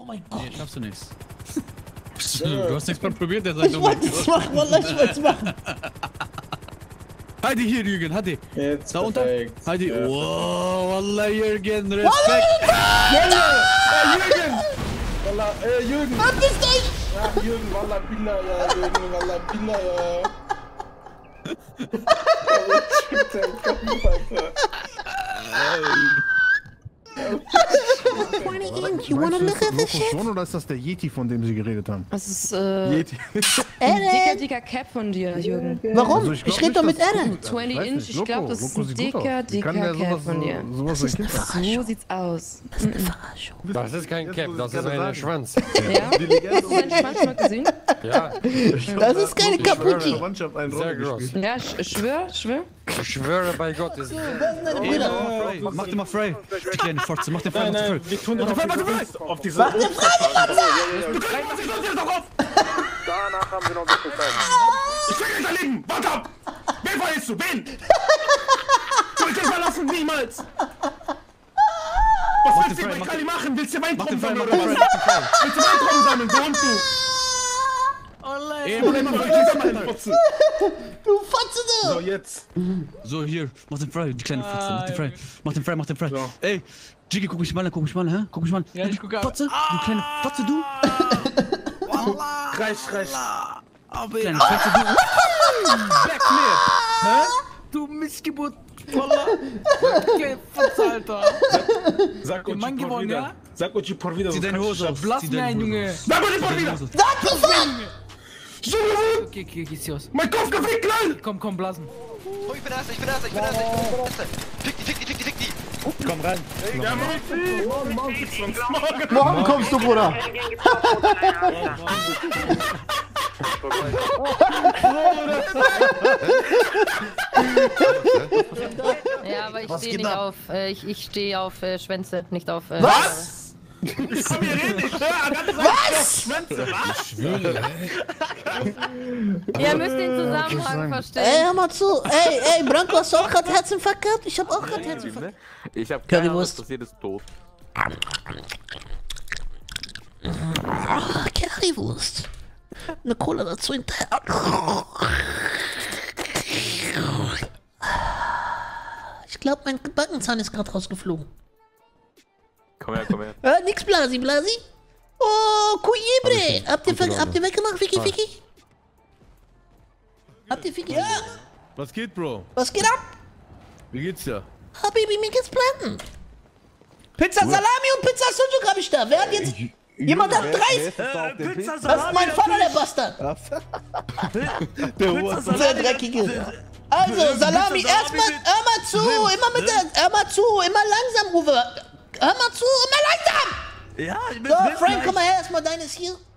mein Gott. Nee, schaffst du nichts. Du hast nichts mal probiert, der sagt Ich wollte es machen, Wallah, ich wollte es machen. Heidi hier, Jürgen, Heidi. Jetzt da unter. perfekt. Heidi. Ja. Wow, Wallah, Jürgen, Respekt. Jürgen! Wallah, Jürgen! Verpisst euch! Ja, Jürgen, Wallah, Billah, ja, Jürgen, Wallah, Billah, ja. You wanna look at this shit? Oder ist das der Yeti, von dem sie geredet haben? Das ist Yeti. dicker Cap von dir, Jürgen. Warum? Also ich glaub rede nicht, doch mit dass- Eren. 20 Inch, ich glaube, das ist ein dicker Cap von dir. Sowas Das ist eine Verarschung. So sieht's aus. Das ist eine Verarschung. Das ist kein Cap, das ist ein Schwanz. Ja? Hast du deinen Schwanz schon gesehen? Ja, Das ist keine Kaputti. Verwandtschaft eine sehr Rolle groß. gespielt. Ja, schwör. Ich schwöre bei Gott, ist Mach den mal frei. Die kleine Fotze, mach den frei, Nein, mach den nein, frei. wir tun auf diese... Mach den frei, die Fotze! Danach haben wir noch ein bisschen Zeit. Ich will hinterlegen! Warte ab! Wen verletzt du? Wen? Du willst mich verlassen? Niemals! Was willst du bei Kali machen? Willst du Weintrauben sammeln oder was? Willst du Weintrauben sammeln? Du und du! Du Fotze, du! So, jetzt. So, hier, mach den frei, die kleine Fotze, mach den frei. Ey, Jiggy, guck mich mal an, hä? Guck mich mal an. Ja, ich guck an. Fotze, du kleine Fotze, du. Reich. Kleine Fotze, du. Backflip! Hä? Du Missgeburt! Wallah! Okay, Fotze, Alter! Sag uns Mann por gewonnen, wieder. ja? Sag uns por wieder. Zieh deine Hose aus. Blass mir ein, Junge! Sag uns por wieder! Sag die Fotze! Okay, Gissios. Mein Kopf gefickt, Knall! Komm, blasen. Oh, ich bin Erster. Fick die. Komm rein. Ja, Morgen kommst du, Bruder! Ja, aber ich stehe nicht auf. Ich stehe auf Schwänze, nicht auf. Was? Ich komm hier rein, ich höre ganze Was? Schwänze, was? Ihr müsst den Zusammenhang verstehen. Ey, hör mal zu. Ey, Branko, hast du auch gerade Herzinfarkt gehabt? Ich hab auch gerade Herzinfarkt. Ich hab keine Ahnung, was Currywurst. passiert ist, tot. Currywurst. Eine Cola dazu hinterher. Ich glaube, mein Backenzahn ist gerade rausgeflogen. Komm her. Nix Blasi. Oh, Kuyebre. Habt ihr weggemacht, Vicky? Habt ihr Vicky? Ja. Was geht, Bro? Was geht ab? Wie geht's dir? Habibi, mir geht's blenden. Pizza Salami und Pizza Sujuk hab ich da. Wer hat jetzt... Jemand hat 30... Das ist mein Vater, der Bastard. Der Dreckige. Also, Salami, erstmal, hör mal zu, immer langsam, Uwe. Hör mal zu, immer langsam! Ja, ich bin So, Frank, komm mal her, erstmal deines hier.